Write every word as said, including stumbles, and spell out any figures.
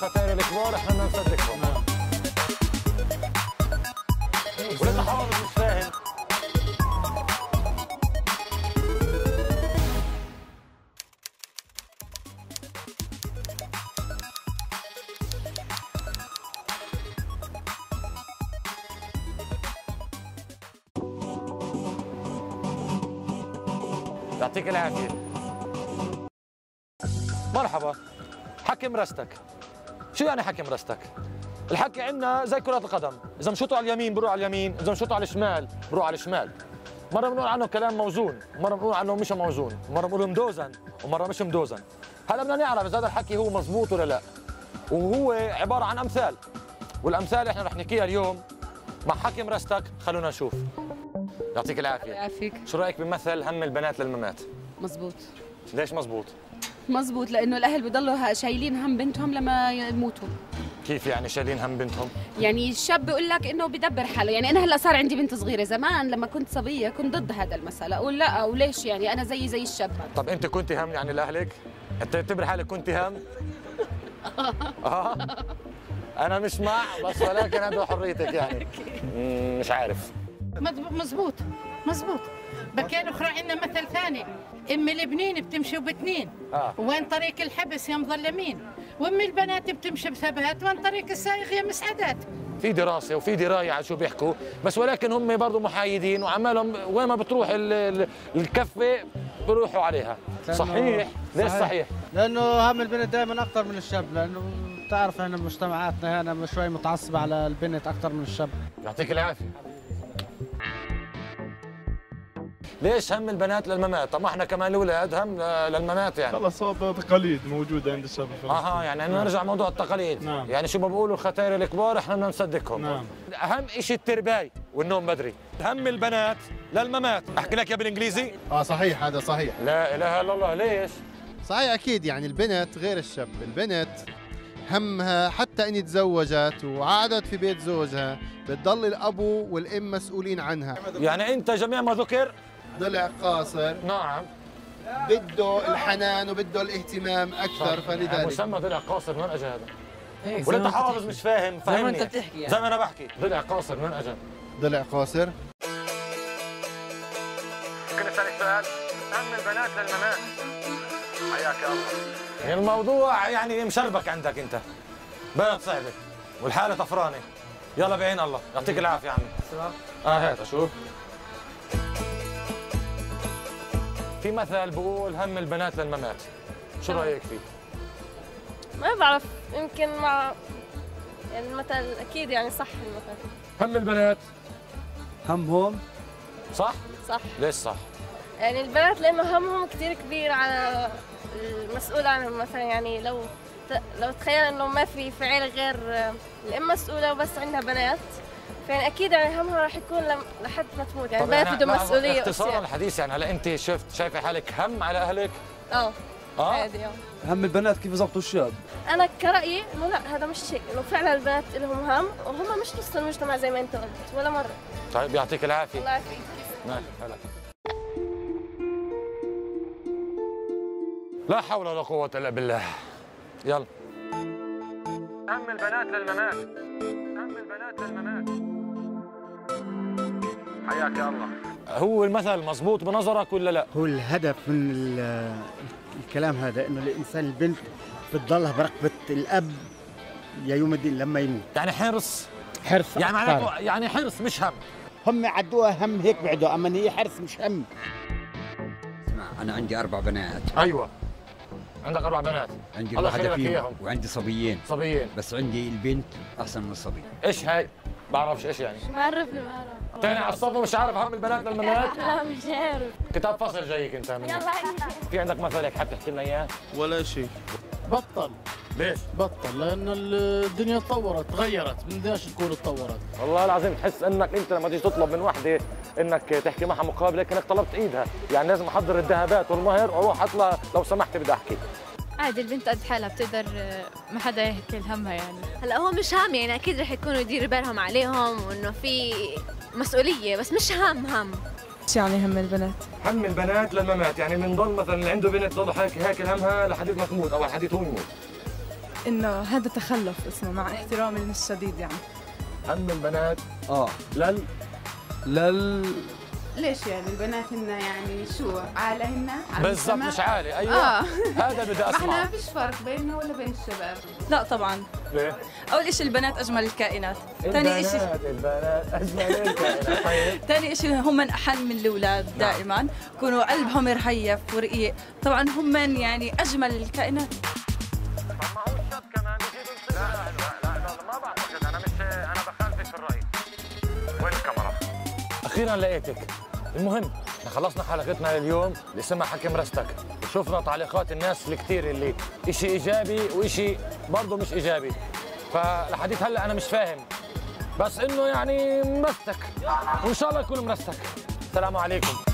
الختاير الكبار احنا بدنا نصدقهم. نعم. ولسه حافظ مش فاهم. يعطيك العافية. مرحبا. حكي مرستك. شو يعني حكي مرستك؟ الحكي عندنا زي كرة القدم، إذا مشوطوا على اليمين بروح على اليمين، إذا مشوطوا على الشمال بروح على الشمال. مرة بنقول عنه كلام موزون، مرة بنقول عنه مش موزون، مرة بنقول مدوزن، ومرة مش مدوزن. هلا بدنا نعرف إذا هذا الحكي هو مزبوط ولا لا. وهو عبارة عن أمثال. والأمثال احنا رح نحكيها اليوم مع حكي مرستك، خلونا نشوف. يعطيك العافية. يعافيك. شو رأيك بمثل هم البنات للممات؟ مزبوط. ليش مزبوط؟ مزبوط لانه الاهل بضلوا شايلين هم بنتهم لما يموتوا. كيف يعني شايلين هم بنتهم؟ يعني الشاب بيقول لك انه بدبر حاله، يعني انا هلا صار عندي بنت صغيره، زمان لما كنت صبيه كنت ضد هذا المثل، اقول لا وليش يعني انا زي زي الشاب. طب انت كنت هم يعني لاهلك؟ انت تعتبر حالك كنت هم؟ اه انا مش مع بس ولكن هذا حريتك يعني. مش عارف. مزبوط مزبوط. بكين اخرى عندنا مثل ثاني، ام البنين بتمشي وبتنين آه. وين طريق الحبس يا مظلمين، وام البنات بتمشي بثبات وين طريق السائق يا مسعدات. في دراسه وفي درايه على شو بيحكوا، بس ولكن هم برضه محايدين وعمالهم وين ما بتروح ال ال الكفه بروحوا عليها. صحيح؟ ليش صحيح؟ صحيح؟ لانه هم البنت دائما اكثر من الشاب، لانه بتعرف احنا مجتمعاتنا هنا شوي متعصبه على البنت اكثر من الشاب. يعطيك العافيه. ليش هم البنات للممات؟ طب ما احنا كمان الاولاد هم للممات يعني. خلص هو تقاليد موجوده عند الشباب. اها يعني بدنا نرجع موضوع التقاليد. نعم. يعني شو ما بيقولوا الختاير الكبار احنا بدنا نصدقهم. نعم. اهم شيء الترباي والنوم بدري. هم البنات للممات. احكي لك يا بالانجليزي؟ اه صحيح، هذا صحيح. لا اله الا الله. ليش؟ صحيح اكيد، يعني البنت غير الشاب، البنت همها حتى ان تزوجت وعادت في بيت زوجها بتضل الابو والام مسؤولين عنها. يعني انت جميع ما ذكر ضلع قاصر. نعم. بده الحنان وبده الاهتمام اكثر، فلذلك مسمى ضلع قاصر من اجى هذا؟ هيك ولا انت حافظ مش فاهم؟ فهمني زي ما انت بتحكي يعني. زي ما انا بحكي ضلع قاصر من اجى؟ ضلع قاصر. ممكن اسالك سؤال؟ هم البنات للممات. حياك يا الله. الموضوع يعني مشربك عندك انت. بلد صعبه والحاله طفرانه. يلا بعين الله، يعطيك العافيه يا عمي. اه هات اشوف. في مثل بقول هم البنات للممات، شو رايك فيه؟ ما بعرف، يمكن مع يعني المثل اكيد يعني صح المثل. هم البنات همهم صح؟ صح. ليش صح؟ يعني البنات لانه همهم كثير كبير على المسؤول عنهم، مثلا يعني لو لو تخيل انه ما في في عيله غير الام مسؤوله وبس عندها بنات، فيعني اكيد يعني همها راح يكون لحد ما تموت، يعني البنات بدهم مسؤوليه. اختصارا الحديث يعني هلا انت شفت شايفه حالك هم على اهلك؟ اه اه عادي. اه هم البنات كيف يضبطوا الشاب؟ انا كرايي انه لا، هذا مش هيك، انه فعلا البنات لهم هم وهم مش نص المجتمع زي ما انت قلت ولا مره. طيب يعطيك العافيه. الله يعافيك. ماشي هلا. لا حول ولا قوة إلا بالله. يلا. هم البنات للممات. هم البنات للممات. حياك يا الله. هو المثل مزبوط بنظرك ولا لا؟ هو الهدف من الكلام هذا انه الانسان البنت بتضلها برقبة الاب يوم الدين لما يموت. يعني حرص. حرص يعني معناته يعني حرص مش هم. هم عدوها هم هيك بعدوا، اما هي حرص مش هم. اسمع، انا عندي اربع بنات. ايوه. عندك اربع بنات. عندي واحدة فيهم وعندي صبيين. صبيين. بس عندي البنت احسن من الصبي. ايش هاي؟ بعرفش ايش يعني. بعرفني بعرف. تاني على الصف مش عارف هم البنات للممات؟ لا مش عارف. كتاب فصل جايك انت مني. يلا في عندك مثل هيك حابب تحكي لنا اياه؟ ولا شيء. بطل. ليش؟ بطل لانه الدنيا تطورت تغيرت، بدناش نكون تطورت. والله العظيم تحس انك انت لما تيجي تطلب من وحده انك تحكي معها مقابله كانك طلبت ايدها، يعني لازم احضر الذهبات والمهر واروح اطلع لو سمحتي بدي احكي. عادي البنت قد حالها بتقدر، ما حدا يحكي همها يعني. هلا هو مش هم، يعني اكيد رح يكونوا يديروا بالهم عليهم وانه في مسؤوليه، بس مش هم هم. شو يعني هم البنات؟ هم البنات للممات، يعني بنضل مثلا اللي عنده بنت ضل هيك هيك همها لحد ما تموت او لحد هو يموت. انه هذا تخلف اسمه، مع احترامي الشديد يعني. هم البنات اه لل لل ليش يعني البنات هن يعني شو عالة هن؟ بالضبط مش عالي ايوه آه. هذا بدي اسمعه. ما فيش فرق بيننا ولا بين الشباب. لا طبعا. ليه؟ اول شيء البنات اجمل الكائنات، ثاني شيء البنات البنات اجمل الكائنات. طيب ثاني شيء هم احن من الاولاد دائما، يكونوا قلبهم رهيف ورقيق، طبعا هم يعني اجمل الكائنات. اخيرا لقيتك. المهم احنا خلصنا حلقتنا لليوم اللي اسمها حكي مرستك، وشفنا تعليقات الناس الكثير اللي اشي ايجابي واشي برضه مش ايجابي، فلحديت هلا انا مش فاهم، بس انه يعني مرستك وان شاء الله يكون مرستك. السلام عليكم.